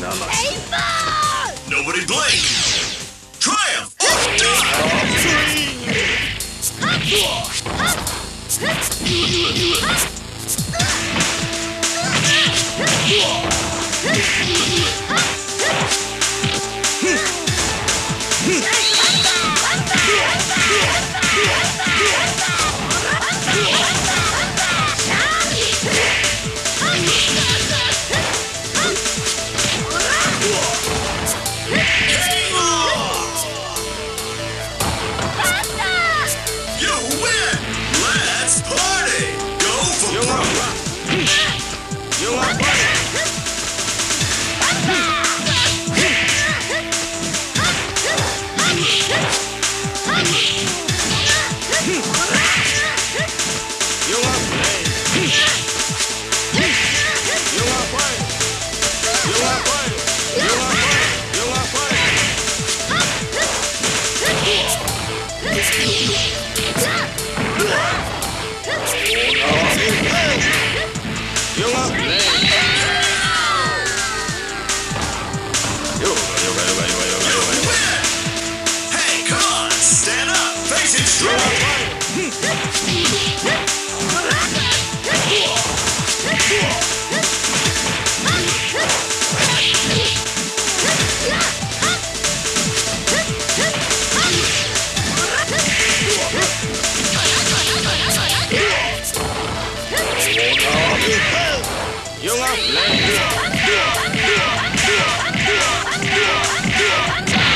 Nobody blink! Triumph! You win! Let's party! Go for You want party? You want play? You want play? You want play? You want play? You want play? You want play? You win! Hey, come on! Stand up! Face it strong! You want play?